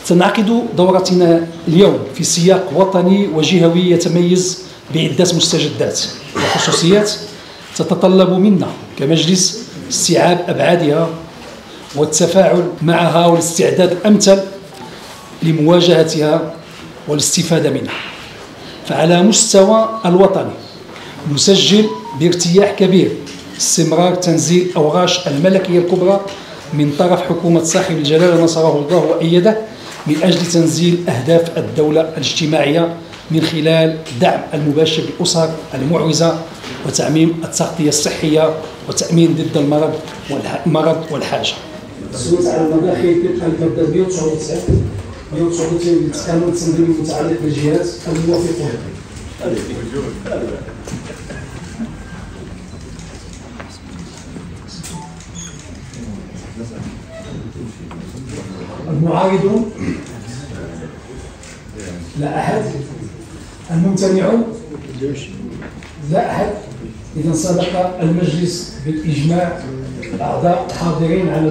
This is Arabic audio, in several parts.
تنعقد دورتنا اليوم في سياق وطني وجهوي يتميز بعدة مستجدات وخصوصيات تتطلب منا كمجلس استيعاب أبعادها والتفاعل معها والاستعداد الأمثل لمواجهتها والاستفادة منها. فعلى مستوى الوطني نسجل بارتياح كبير استمرار تنزيل أوغاش الملكية الكبرى من طرف حكومة صاحب الجلالة نصره الله وأيده من أجل تنزيل أهداف الدولة الاجتماعية من خلال دعم المباشر للأسر المعوزة وتعميم التغطية الصحية وتأمين ضد المرض والحاجة. سويت على المداخل طبقا للمادة 199 للقانون التنظيمي المتعلق بالجهات الموافقة. المعارضون لا أحد. الممتنعون لا أحد. إذا صدق المجلس بالإجماع الأعضاء الحاضرين على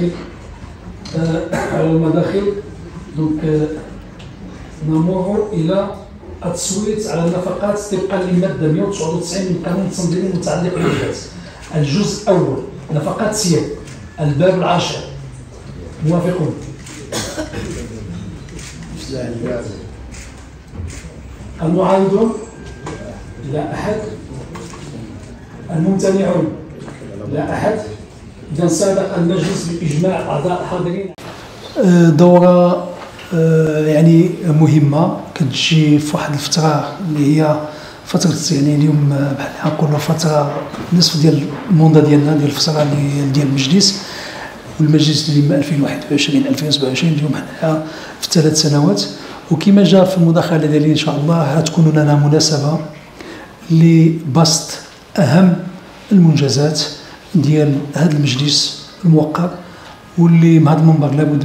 المداخل دونك نمر إلى التصويت على النفقات طبقا للمادة 199 من القانون التنظيمي المتعلق بالجهات. الجزء الأول نفقات سير الباب العاشر. موافقون؟ المعارضون لا أحد. الممتنعون لا أحد. إذا صادق المجلس بإجماع أعضاء الحاضرين. دورة يعني مهمة كتجي في واحد الفترة اللي هي فترة يعني اليوم بحال نقولوا فترة نصف ديال الموندا ديالنا ديال الفترة ديال المجلس، والمجلس اللي من 2021 2027 اليوم حنا في 3 سنوات. وكما جاء في المداخلة ديالي إن شاء الله غتكون لنا مناسبة لبسط أهم المنجزات ديال هذا المجلس الموقر، واللي من هذا المنبر لابد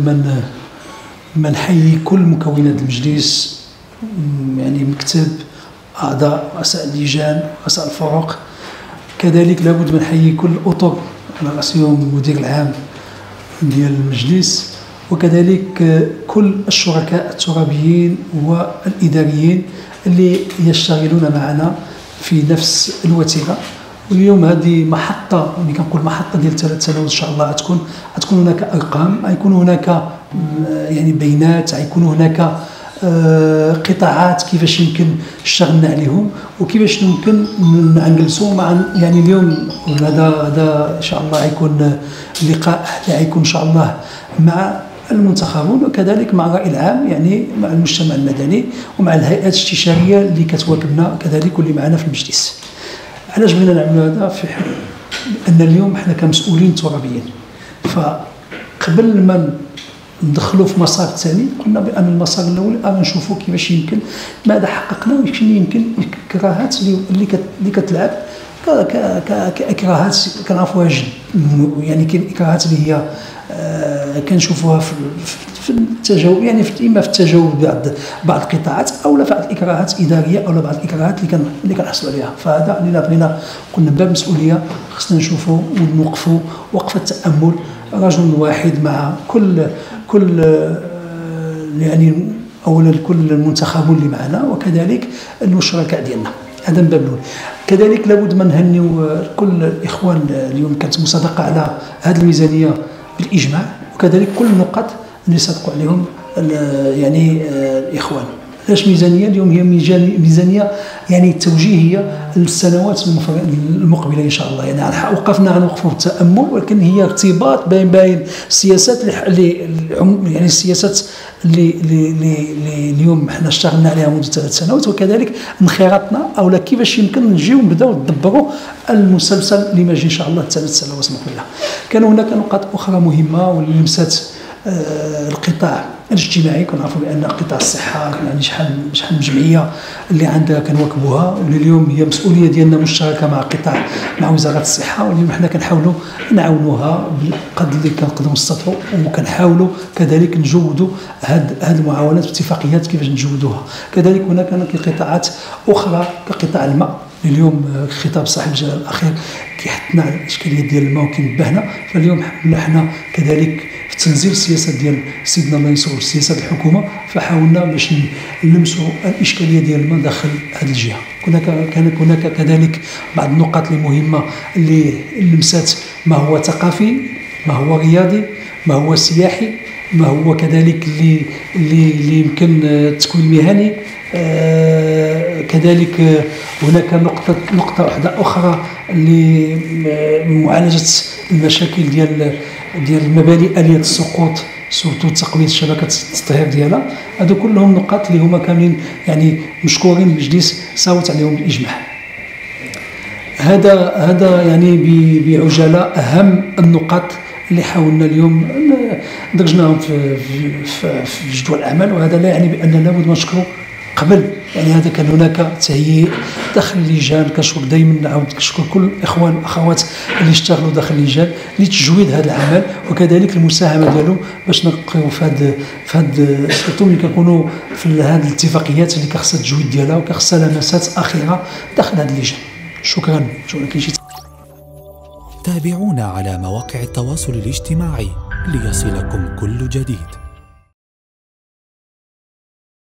من نحيي كل مكونات المجلس، يعني مكتب، أعضاء، رؤساء اللجان، رؤساء الفرق. كذلك لابد من نحيي كل الأطر على رأسهم المدير العام ديال المجلس، وكذلك كل الشركاء الترابيين والإداريين اللي يشتغلون معنا في نفس الوتيرة. واليوم هذه محطة، ملي كنقول محطة ديال 3 سنوات إن شاء الله غتكون هناك أرقام، غيكون هناك يعني بيانات، غيكون هناك قطاعات كيفاش يمكن اشتغلنا عليهم وكيفاش يمكن نجلسوا مع يعني اليوم هذا ان شاء الله غيكون لقاء اللي غيكون ان شاء الله مع المنتخبون وكذلك مع الرأي العام، يعني مع المجتمع المدني ومع الهيئات الاستشاريه اللي كتواكبنا كذلك واللي معنا في المجلس. علاش بغينا نعملوا هذا؟ في ان اليوم حنا كمسؤولين ترابيين، فقبل ما ندخلوا في مسار ثاني قلنا بان المسار الاول نشوفوا كيفاش يمكن ماذا حققنا وشنو يمكن الكراهات اللي كتلعب كاكراهات كنعرفوها جد، يعني كاين اكراهات اللي هي كنشوفوها في التجاوب، يعني اما في التجاوب بعض القطاعات او لا بعض الاكراهات الاداريه او لا بعض الاكراهات اللي كنحصلوا عليها. فهذا اللي بغينا قلنا باب المسؤوليه خصنا نشوفوا ونوقفوا وقفه تامل، رجل واحد مع كل يعني اولا كل المنتخبون اللي معنا وكذلك الشركاء ديالنا. هذا من باب الاول. كذلك لابد من نهنيو كل الاخوان اليوم كانت مصادقه على هذه الميزانيه بالاجماع، وكذلك كل النقط اللي صدقوا عليهم يعني الاخوان. علاش ميزانيه اليوم؟ هي ميزانيه يعني توجيهيه للسنوات المقبله ان شاء الله، يعني وقفنا نوقفوا بالتامل، ولكن هي ارتباط بين السياسات اللي يعني السياسات اللي اليوم حنا اشتغلنا عليها منذ 3 سنوات، وكذلك انخراطنا او كيفاش يمكن نجيو نبداو ندبروا المسلسل اللي ماجي ان شاء الله 3 سنوات مقبله. كان هناك نقاط اخرى مهمه واللي لمست القطاع الاجتماعي. كنعرفوا بان قطاع الصحه يعني شحال من جمعيه اللي عندها كنواكبوها، واللي اليوم هي مسؤوليه ديالنا مشتركه مع وزاره الصحه، واليوم حنا كنحاولوا نعاونوها بالقدر اللي كنقدروا نستطيعوا، وكنحاولوا كذلك نجودوا هذه المعاونات باتفاقيات كيفاش نجودوها. كذلك هناك قطاعات اخرى كقطاع الماء. اليوم خطاب صاحب الجلاله الاخير كيحطنا على الاشكاليه ديال الماء وكينبهنا، فاليوم حنا كذلك في تنزيل السياسات ديال سيدنا الله ينصرو السياسات الحكومه، فحاولنا باش نلمسوا الاشكاليه ديال الماء داخل هذه الجهه. كانت هناك كذلك بعض النقاط المهمه اللي لمسات ما هو ثقافي، ما هو رياضي، ما هو سياحي، ما هو كذلك اللي يمكن التكوين المهني. كذلك هناك نقطة واحدة أخرى لمعالجة المشاكل ديال المباني آلية السقوط، سورتو تقوية شبكة التطهير ديالها. هادو كلهم نقاط اللي هما كاملين يعني مشكورين المجلس صوت عليهم بالإجماع. هذا يعني بعجالة أهم النقاط اللي حاولنا اليوم درجناهم في جدول الأعمال. وهذا لا يعني بأننا لابد ما نشكروا قبل، يعني هذا كان هناك تهيئ داخل اللجان. كنشكر دائما نعاود كنشكر كل الاخوان والاخوات اللي اشتغلوا داخل اللجان لتجويد هذا العمل، وكذلك المساهمه ديالو باش نبقيو في هذا سورتو ملي كنكونوا في هذه الاتفاقيات اللي كخصها التجويد ديالها وكخصها لمسات اخيره داخل هذه اللجان. شكرا. تابعونا على مواقع التواصل الاجتماعي ليصلكم كل جديد.